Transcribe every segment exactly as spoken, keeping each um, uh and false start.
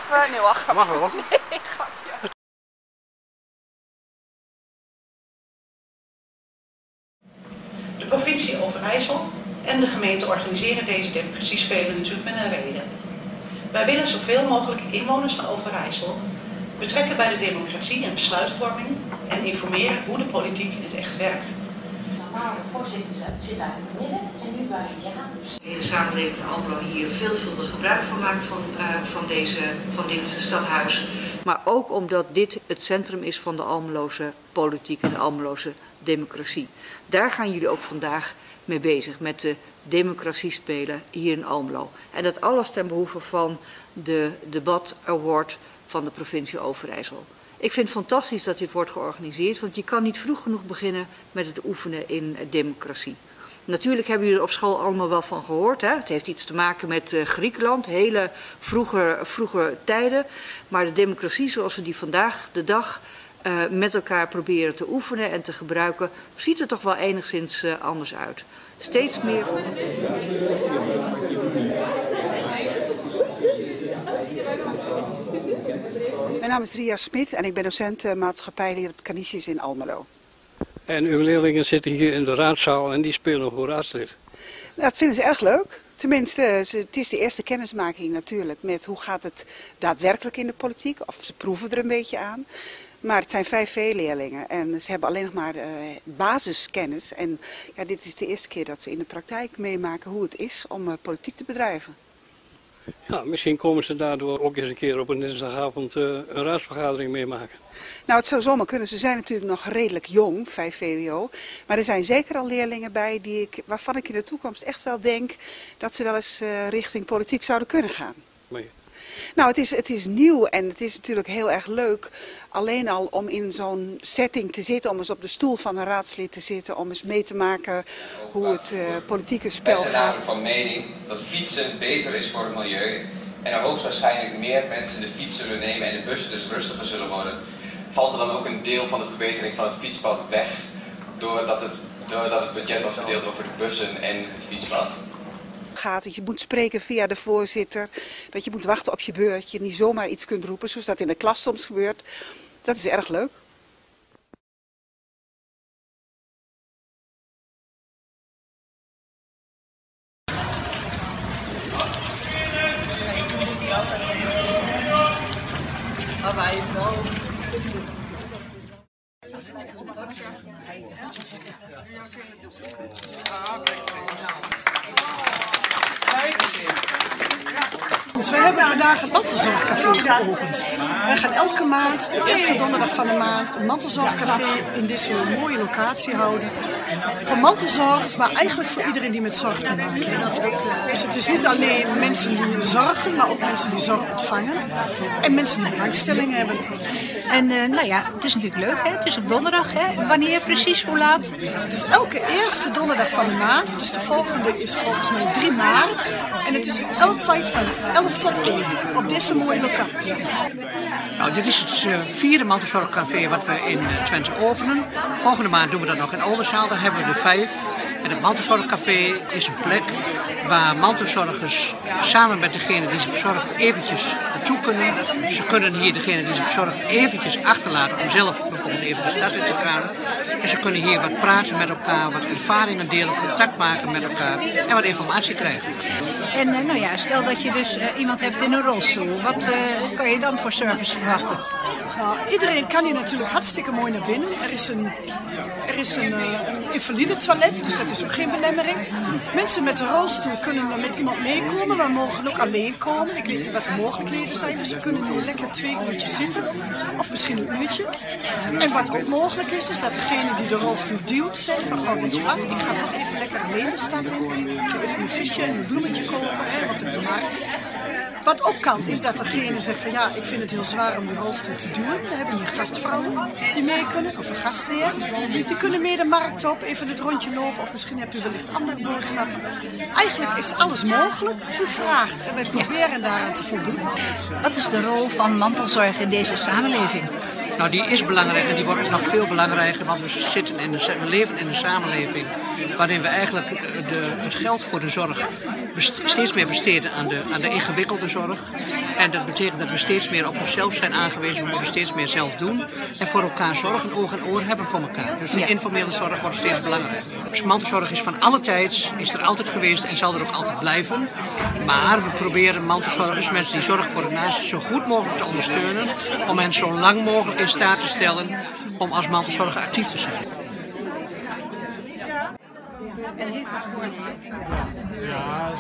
Uh, nee, wacht. Mag wel. Nee, grapje. De provincie Overijssel en de gemeente organiseren deze democratiespelen natuurlijk met een reden. Wij willen zoveel mogelijk inwoners van Overijssel betrekken bij de democratie en besluitvorming en informeren hoe de politiek in het echt werkt. De voorzitter zit daar in het midden en nu bij ja. De hele samenleving van Almelo hier veelvuldig gebruik van maakt van, uh, van, deze, van dit stadhuis. Maar ook omdat dit het centrum is van de Almeloze politiek en de Almeloze democratie. Daar gaan jullie ook vandaag mee bezig, met de democratiespelen hier in Almelo. En dat alles ten behoeve van de Debat Award van de provincie Overijssel. Ik vind het fantastisch dat dit wordt georganiseerd, want je kan niet vroeg genoeg beginnen met het oefenen in democratie. Natuurlijk hebben jullie er op school allemaal wel van gehoord. Hè? Het heeft iets te maken met uh, Griekenland, hele vroege, vroege tijden. Maar de democratie zoals we die vandaag de dag uh, met elkaar proberen te oefenen en te gebruiken, ziet er toch wel enigszins uh, anders uit. Steeds meer. Mijn naam is Ria Smit en ik ben docent uh, maatschappij hier op Canisius in Almelo. En uw leerlingen zitten hier in de raadzaal en die spelen voor raadslid. Nou, dat vinden ze erg leuk. Tenminste, ze, het is de eerste kennismaking natuurlijk met hoe gaat het daadwerkelijk in de politiek. Of ze proeven er een beetje aan. Maar het zijn vijf V-leerlingen en ze hebben alleen nog maar uh, basiskennis. En ja, dit is de eerste keer dat ze in de praktijk meemaken hoe het is om uh, politiek te bedrijven. Ja, misschien komen ze daardoor ook eens een keer op een dinsdagavond uh, een raadsvergadering meemaken. Nou, het zou zomaar kunnen. Ze zijn natuurlijk nog redelijk jong, vijf V W O. Maar er zijn zeker al leerlingen bij die ik, waarvan ik in de toekomst echt wel denk dat ze wel eens uh, richting politiek zouden kunnen gaan. Nee. Nou, het is, het is nieuw en het is natuurlijk heel erg leuk alleen al om in zo'n setting te zitten, om eens op de stoel van een raadslid te zitten, om eens mee te maken hoe het uh, politieke spel gaat. Wij zijn namelijk van mening dat fietsen beter is voor het milieu en er hoogstwaarschijnlijk meer mensen de fiets zullen nemen en de bussen dus rustiger zullen worden. Valt er dan ook een deel van de verbetering van het fietspad weg doordat het, doordat het budget wordt verdeeld over de bussen en het fietspad? Gaat, dat je moet spreken via de voorzitter, dat je moet wachten op je beurt, je niet zomaar iets kunt roepen zoals dat in de klas soms gebeurt. Dat is erg leuk. We hebben vandaag een mantelzorgcafé geopend. Wij gaan elke maand, de eerste donderdag van de maand, een mantelzorgcafé in deze mooie locatie houden. Voor mantelzorgers, maar eigenlijk voor iedereen die met zorg te maken heeft. Dus het is niet alleen mensen die zorgen, maar ook mensen die zorg ontvangen. En mensen die belangstelling hebben. En uh, nou ja, het is natuurlijk leuk, hè? Het is op donderdag, hè? Wanneer precies, hoe laat? Het is elke eerste donderdag van de maand, dus de volgende is volgens mij drie maart. En het is altijd van elf tot één op deze mooie locatie. Nou, dit is het uh, vierde mantelzorgcafé wat we in uh, Twente openen. Volgende maand doen we dat nog in Oldenzaal, daar hebben we er vijf. En het mantelzorgcafé is een plek waar mantelzorgers samen met degene die ze verzorgen eventjes naartoe kunnen. Ze kunnen hier degene die ze verzorgen eventjes achterlaten om zelf bijvoorbeeld even de stad in te gaan. En ze kunnen hier wat praten met elkaar, wat ervaringen delen, contact maken met elkaar en wat informatie krijgen. En uh, nou ja, stel dat je dus uh, iemand hebt in een rolstoel, wat uh, kan je dan voor service verwachten? Nou, iedereen kan hier natuurlijk hartstikke mooi naar binnen. Er is een, er is een, uh, een invalide toilet, dus dat is ook geen belemmering. Mensen met een rolstoel kunnen met iemand meekomen, maar mogen ook alleen komen. Ik weet niet wat de mogelijkheden zijn, dus we kunnen nu lekker twee uurtjes zitten, of misschien een uurtje. En wat ook mogelijk is, is dat degene die de rolstoel duwt zegt van, oh, weet je wat, ik ga toch even lekker alleen de stad in. Ik ga even een visje en een bloemetje kopen, hè, want het is markt. Wat ook kan, is dat degene zegt van ja, ik vind het heel zwaar om de rolstoel te duwen. We hebben hier gastvrouwen die mee kunnen, of een gastheer. Die kunnen mee de markt op, even het rondje lopen, of misschien heb je wellicht andere boodschappen. Eigenlijk is alles mogelijk, u vraagt en wij proberen daaraan te voldoen. Wat is de rol van mantelzorg in deze samenleving? Nou, die is belangrijk en die wordt nog veel belangrijker, want we, zitten in een, we leven in een samenleving waarin we eigenlijk de, het geld voor de zorg steeds meer besteden aan de, aan de ingewikkelde zorg. En dat betekent dat we steeds meer op onszelf zijn aangewezen, we moeten steeds meer zelf doen en voor elkaar zorgen, oog en oor hebben voor elkaar. Dus de informele zorg wordt steeds belangrijker. Mantelzorg is van alle tijds, is er altijd geweest en zal er ook altijd blijven. Maar we proberen mantelzorgers, mensen die zorg voor de naasten, zo goed mogelijk te ondersteunen om hen zo lang mogelijk in staat te stellen om als mantelzorger actief te zijn. En dit was voor ja.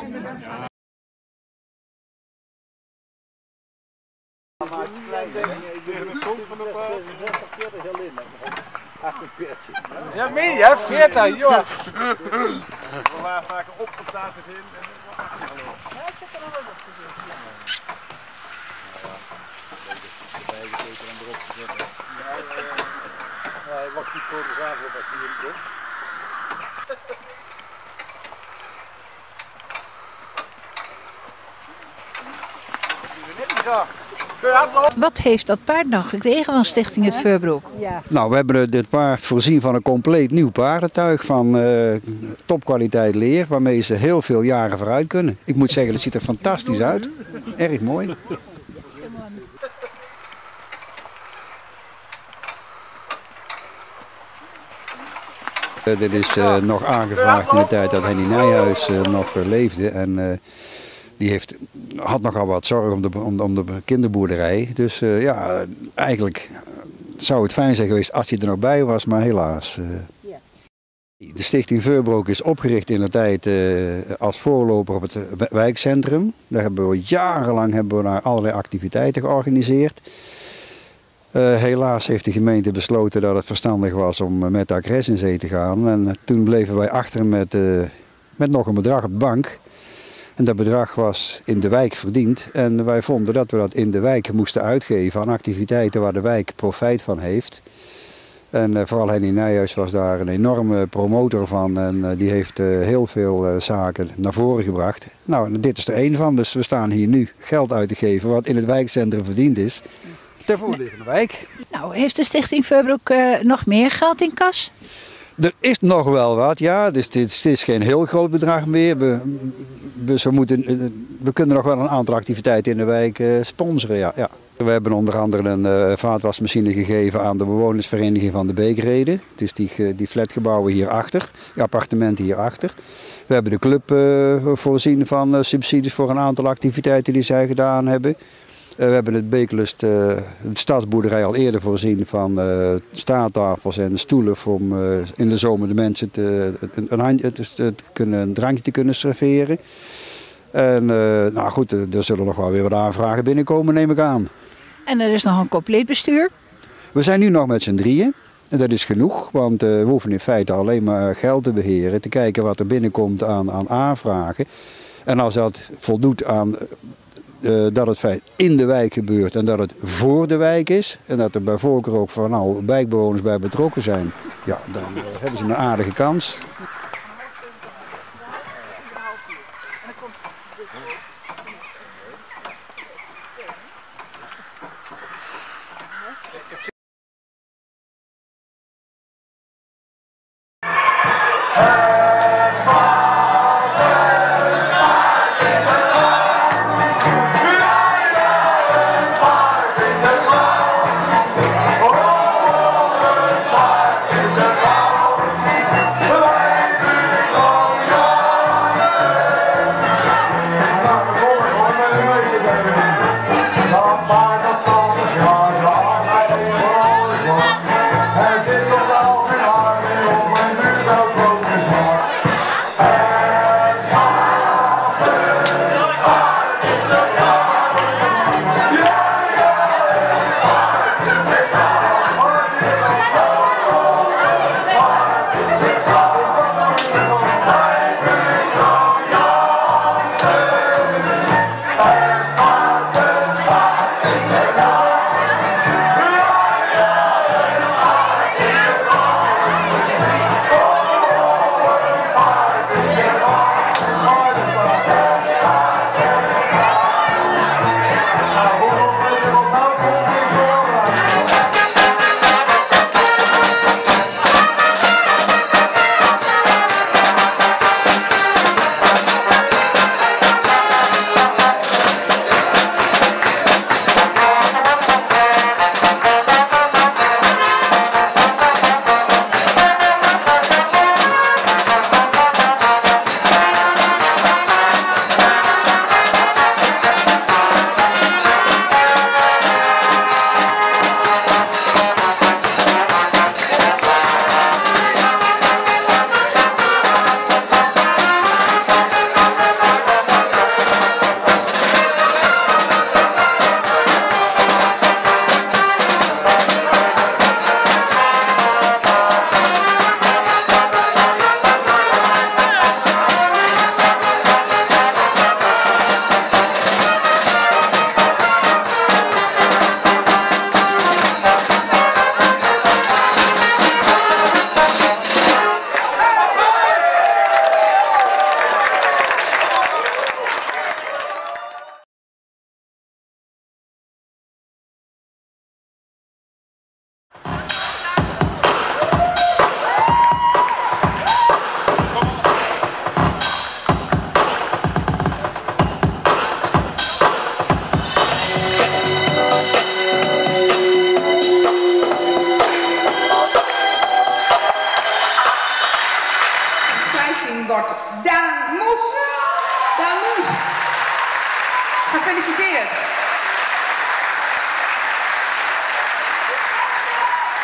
Ja, meer, ja, veertig, joh. We waren vaak opgestaan in. Hij wacht niet voor de zaal op als hij hier komt. Wat heeft dat paard nou gekregen van Stichting Het Vuurbroek? Nou, we hebben dit paard voorzien van een compleet nieuw paardentuig van uh, topkwaliteit leer, waarmee ze heel veel jaren vooruit kunnen. Ik moet zeggen, het ziet er fantastisch uit. Erg mooi. Uh, dit is uh, nog aangevraagd in de tijd dat Henny Nijhuis uh, nog uh, leefde. En, uh, die heeft, had nogal wat zorg om de, om de, om de kinderboerderij. Dus uh, ja, eigenlijk zou het fijn zijn geweest als hij er nog bij was, maar helaas. Uh. De Stichting Vuurbroek is opgericht in de tijd uh, als voorloper op het wijkcentrum. Daar hebben we jarenlang hebben we daar allerlei activiteiten georganiseerd. Uh, helaas heeft de gemeente besloten dat het verstandig was om met Agres in zee te gaan. En uh, toen bleven wij achter met, uh, met nog een bedrag op de bank. En dat bedrag was in de wijk verdiend. En wij vonden dat we dat in de wijk moesten uitgeven aan activiteiten waar de wijk profijt van heeft. En uh, vooral Henny Nijhuis was daar een enorme promotor van. En uh, die heeft uh, heel veel uh, zaken naar voren gebracht. Nou, en dit is er één van. Dus we staan hier nu geld uit te geven wat in het wijkcentrum verdiend is. Ter voordele van de wijk. Nou, heeft de Stichting Vuurbroek uh, nog meer geld in kas? Er is nog wel wat, ja. Dus dit is geen heel groot bedrag meer. We, dus we, moeten, we kunnen nog wel een aantal activiteiten in de wijk uh, sponsoren, ja. ja. We hebben onder andere een uh, vaatwasmachine gegeven aan de bewonersvereniging van de Beekrede. Dus die, die flatgebouwen hierachter, die appartementen hierachter. We hebben de club uh, voorzien van uh, subsidies voor een aantal activiteiten die zij gedaan hebben. Uh, we hebben het Beeklust, uh, de stadsboerderij, al eerder voorzien van uh, staattafels en stoelen om uh, in de zomer de mensen te, een, een, handje, te, te kunnen, een drankje te kunnen serveren. En uh, nou goed, er zullen nog wel weer wat aanvragen binnenkomen, neem ik aan. En er is nog een compleet bestuur? We zijn nu nog met z'n drieën. En dat is genoeg, want uh, we hoeven in feite alleen maar geld te beheren, te kijken wat er binnenkomt aan, aan aanvragen. En als dat voldoet aan uh, dat het feit in de wijk gebeurt en dat het voor de wijk is, en dat er bij voorkeur ook van al wijkbewoners bij betrokken zijn, ja, dan uh, hebben ze een aardige kans.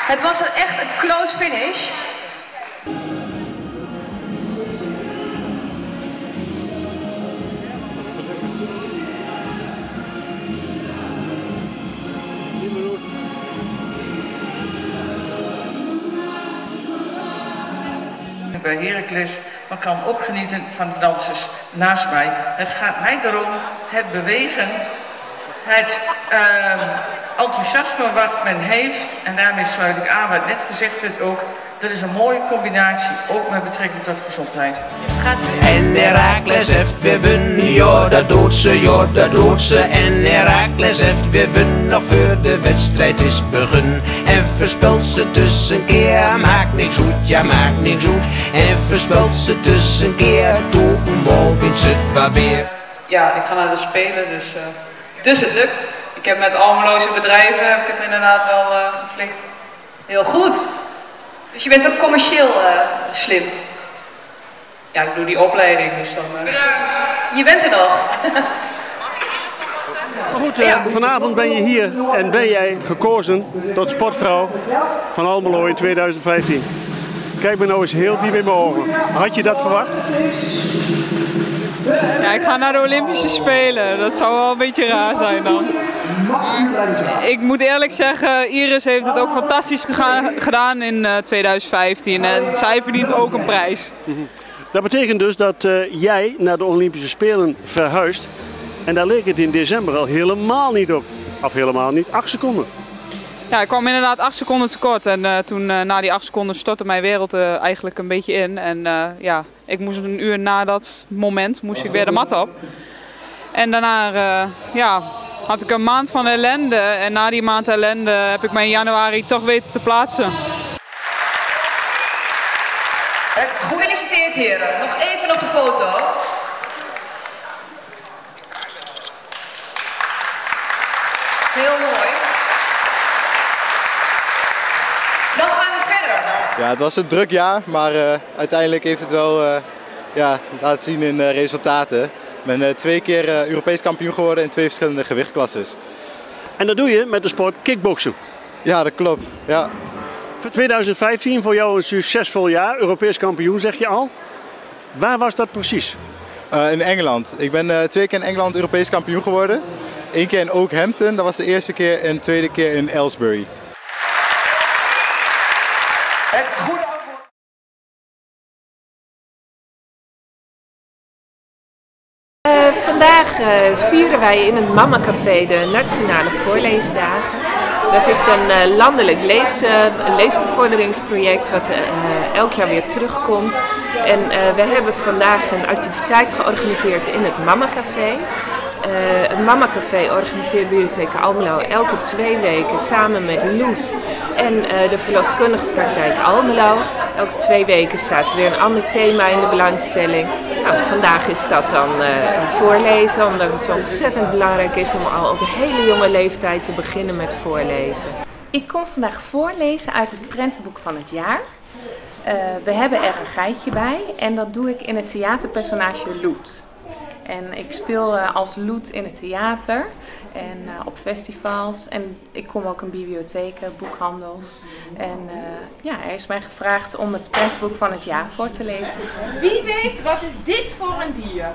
Het was een, echt een close finish. Bij Heracles, maar kan ook genieten van de dansers naast mij. Het gaat mij erom, het bewegen, het uh, enthousiasme wat men heeft, en daarmee sluit ik aan wat net gezegd werd ook, dat is een mooie combinatie, ook met betrekking tot gezondheid. Gaat u... En Heracles heeft weer win, ja dat doet ze, ja dat doet ze. En Heracles heeft weer win, nog voor de wedstrijd is begun. En verspelt ze tussenkeer, maakt niks goed, ja maakt niks goed. En verspelt ze tussenkeer, toe een bal wint ze het wel weer. Ja, ik ga naar de Spelen, dus, uh, dus het lukt. Ik heb met Almeloze bedrijven heb ik het inderdaad wel uh, geflikt. Heel goed. Dus je bent ook commercieel uh, slim. Ja, ik doe die opleiding, dus dan... Uh... Je bent er nog. Maar goed, uh, ja. Vanavond ben je hier en ben jij gekozen tot sportvrouw van Almelo in tweeduizend vijftien. Kijk me nou eens heel diep in mijn ogen. Had je dat verwacht? Ja, ik ga naar de Olympische Spelen. Dat zou wel een beetje raar zijn dan. Ik moet eerlijk zeggen, Iris heeft het ook fantastisch gedaan in uh, tweeduizend vijftien. En zij verdient ook een prijs. Dat betekent dus dat uh, jij naar de Olympische Spelen verhuist. En daar leek het in december al helemaal niet op. Of helemaal niet, acht seconden. Ja, ik kwam inderdaad acht seconden tekort. En uh, toen uh, na die acht seconden stortte mijn wereld uh, eigenlijk een beetje in. En uh, ja, ik moest een uur na dat moment moest ik weer de mat op. En daarna uh, ja, had ik een maand van ellende. En na die maand ellende heb ik me in januari toch weten te plaatsen. Gefeliciteerd heren. Nog even op de foto. Heel mooi. Dan gaan we verder. Ja, het was een druk jaar, maar uh, uiteindelijk heeft het wel uh, ja, laten zien in uh, resultaten. Ik ben uh, twee keer uh, Europees kampioen geworden in twee verschillende gewichtklasses. En dat doe je met de sport kickboksen? Ja, dat klopt. Ja. Voor tweeduizend vijftien voor jou een succesvol jaar, Europees kampioen zeg je al. Waar was dat precies? Uh, in Engeland. Ik ben uh, twee keer in Engeland Europees kampioen geworden. Eén keer in Oakhampton, dat was de eerste keer, en de tweede keer in Aylesbury. Het goede antwoord. Uh, vandaag uh, vieren wij in het Mama Café de Nationale Voorleesdagen. Dat is een uh, landelijk lees, uh, leesbevorderingsproject wat uh, elk jaar weer terugkomt. En uh, we hebben vandaag een activiteit georganiseerd in het Mama Café. Uh, het Mama Café organiseert Bibliotheek Almelo elke twee weken samen met Loes en uh, de verloskundige praktijk Almelo. Elke twee weken staat weer een ander thema in de belangstelling. Nou, vandaag is dat dan uh, voorlezen, omdat het zo ontzettend belangrijk is om al op een hele jonge leeftijd te beginnen met voorlezen. Ik kom vandaag voorlezen uit het prentenboek van het jaar. Uh, we hebben er een geitje bij en dat doe ik in het theaterpersonage Loet. En ik speel uh, als Loet in het theater en uh, op festivals. En ik kom ook in bibliotheken, boekhandels. En uh, ja, er is mij gevraagd om het prentenboek van het jaar voor te lezen. Wie weet, wat is dit voor een dier?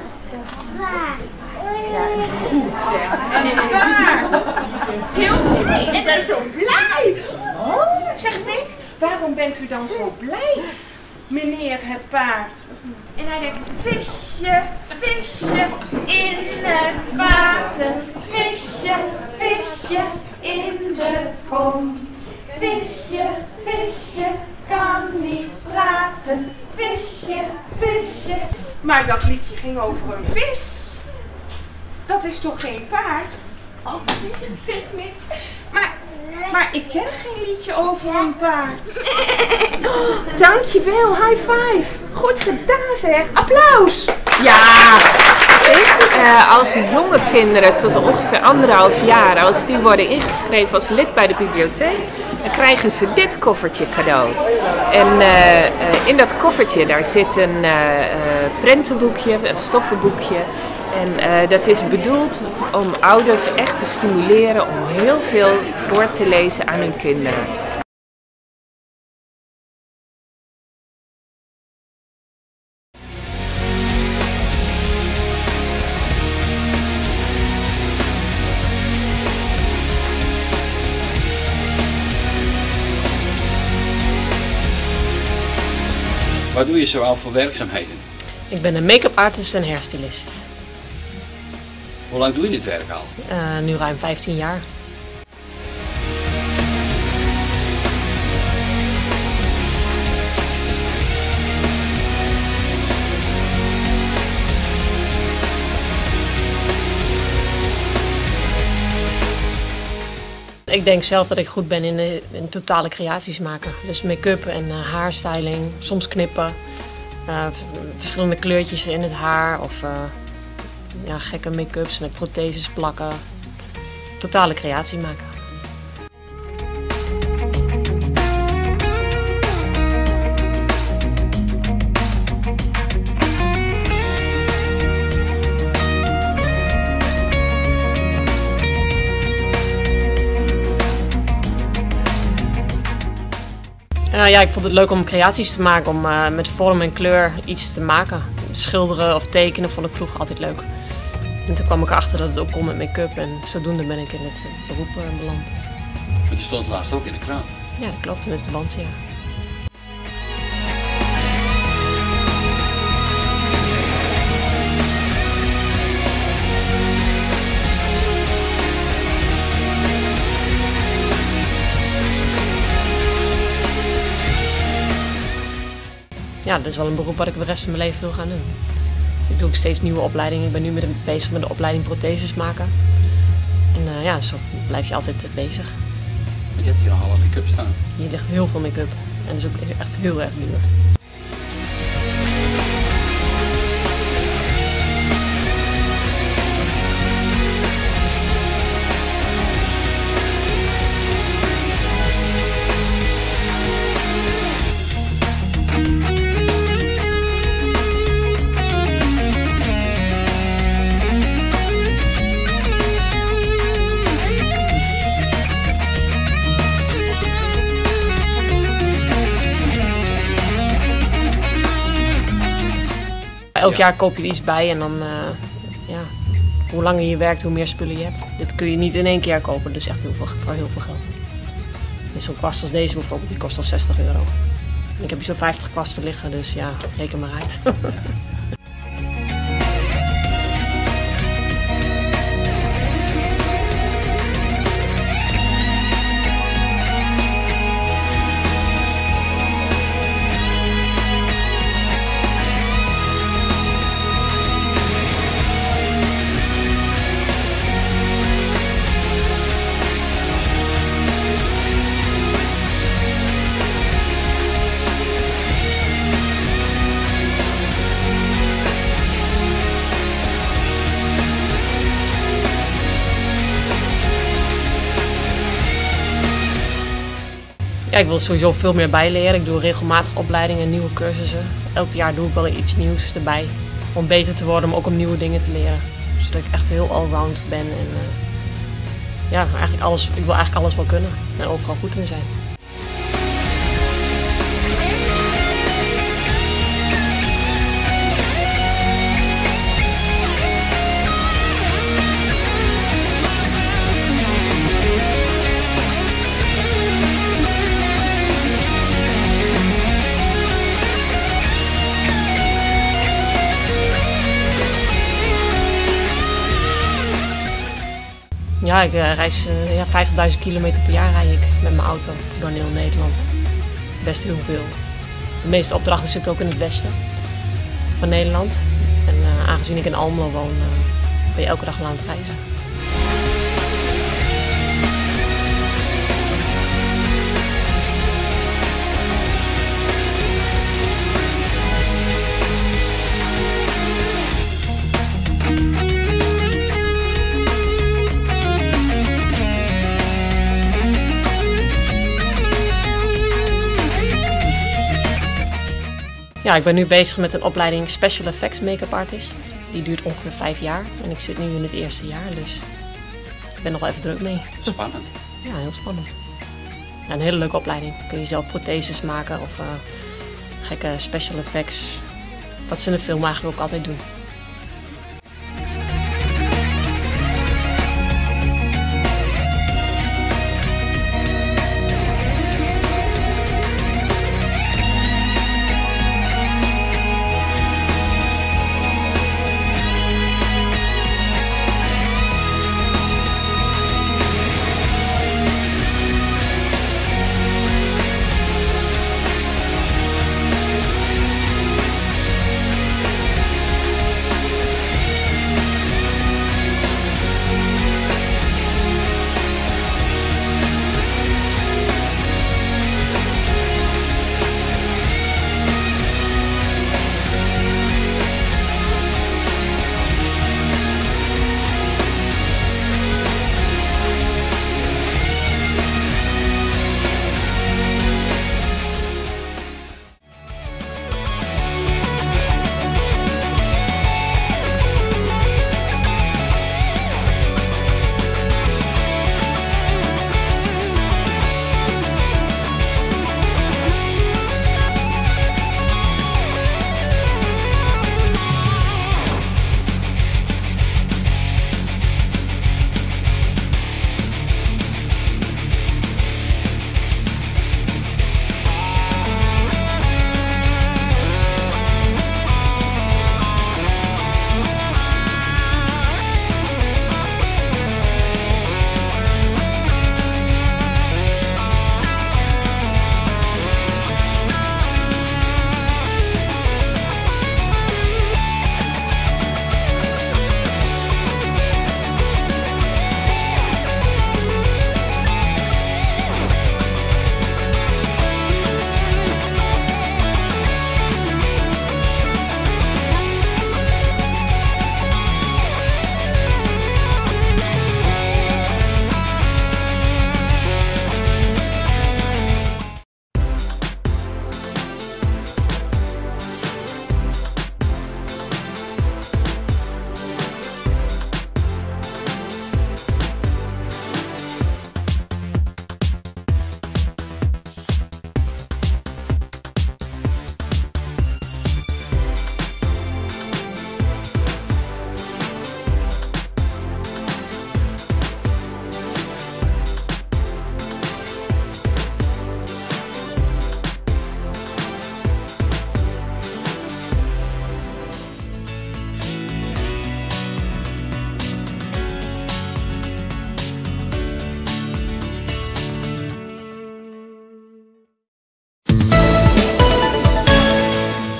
Ja, goed zeg. Een paard. Heel goed. Ik ben zo blij. Oh, zeg Mick, waarom bent u dan zo blij? Meneer het paard. En hij denkt, visje, visje in het water. Visje, visje in de kom. Visje, visje kan niet praten. Visje, visje. Maar dat liedje ging over een vis. Dat is toch geen paard? Oh, zeg niet. Maar, maar ik ken geen liedje over een paard. Oh, dankjewel, high five. Goed gedaan zeg. Applaus. Ja! Uh, als jonge kinderen tot ongeveer anderhalf jaar, als die worden ingeschreven als lid bij de bibliotheek, dan krijgen ze dit koffertje cadeau. En uh, uh, in dat koffertje daar zit een uh, uh, prentenboekje, een stoffenboekje. En uh, dat is bedoeld om ouders echt te stimuleren om heel veel voor te lezen aan hun kinderen. Wat doe je zoal voor werkzaamheden? Ik ben een make-up artist en hairstylist. Hoe lang doe je dit werk al? Uh, nu ruim vijftien jaar. Ik denk zelf dat ik goed ben in, de, in totale creaties maken. Dus make-up en uh, haarstyling, soms knippen, uh, verschillende kleurtjes in het haar of uh, ja, gekke make-ups met protheses plakken. Totale creatie maken. Uh, ja, ik vond het leuk om creaties te maken, om uh, met vorm en kleur iets te maken. Schilderen of tekenen vond ik vroeger altijd leuk. En toen kwam ik erachter dat het ook kon met make-up en zodoende ben ik in het uh, beroep uh, beland. Want je stond laatst ook in de krant. Ja, dat klopt, in het Tubantia. Ja, dat is wel een beroep wat ik de rest van mijn leven wil gaan doen. Dus ik doe ook steeds nieuwe opleidingen. Ik ben nu met een, bezig met de opleiding protheses maken. En uh, ja, zo blijf je altijd uh, bezig. Je hebt hier nogal wat make-up staan. Hier ligt heel veel make-up en dat is ook echt heel erg duur. Elk jaar koop je er iets bij en dan, uh, ja, hoe langer je werkt, hoe meer spullen je hebt. Dit kun je niet in één keer kopen, dus echt heel veel, voor heel veel geld. Dus zo'n kwast als deze bijvoorbeeld, die kost al zestig euro. En ik heb hier zo'n vijftig kwasten liggen, dus ja, reken maar uit. Ja, ik wil sowieso veel meer bijleren. Ik doe regelmatig opleidingen en nieuwe cursussen. Elk jaar doe ik wel iets nieuws erbij. Om beter te worden, maar ook om nieuwe dingen te leren. Zodat ik echt heel allround ben. En, uh, ja, eigenlijk alles, ik wil eigenlijk alles wel kunnen en overal goed in zijn. Ja, ik uh, reis uh, ja, vijftigduizend kilometer per jaar rijd ik met mijn auto door heel Nederland. Best heel veel. De meeste opdrachten zitten ook in het westen van Nederland. En uh, aangezien ik in Almelo woon, uh, ben je elke dag wel aan het reizen. Ja, ik ben nu bezig met een opleiding Special Effects Make-up Artist. Die duurt ongeveer vijf jaar en ik zit nu in het eerste jaar, dus ik ben nog wel even druk mee. Spannend. Ja, heel spannend. Ja, een hele leuke opleiding. Kun je zelf protheses maken of uh, gekke special effects. Wat ze in de film eigenlijk ook altijd doen.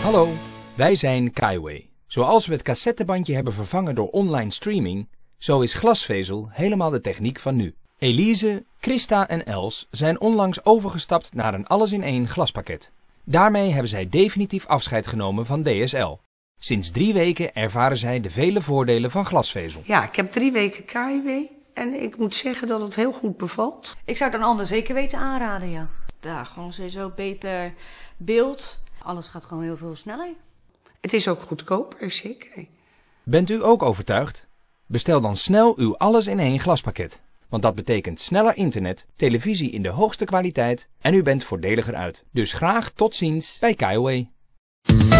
Hallo, wij zijn Kaiway. Zoals we het cassettebandje hebben vervangen door online streaming, zo is glasvezel helemaal de techniek van nu. Elise, Christa en Els zijn onlangs overgestapt naar een alles-in-één glaspakket. Daarmee hebben zij definitief afscheid genomen van D S L. Sinds drie weken ervaren zij de vele voordelen van glasvezel. Ja, ik heb drie weken Kaiway en ik moet zeggen dat het heel goed bevalt. Ik zou het een ander zeker weten aanraden, ja. Ja, gewoon sowieso beter beeld. Alles gaat gewoon heel veel sneller. Het is ook goedkoper, zeker. Bent u ook overtuigd? Bestel dan snel uw alles-in-één glaspakket. Want dat betekent sneller internet, televisie in de hoogste kwaliteit en u bent voordeliger uit. Dus graag tot ziens bij Kaiway.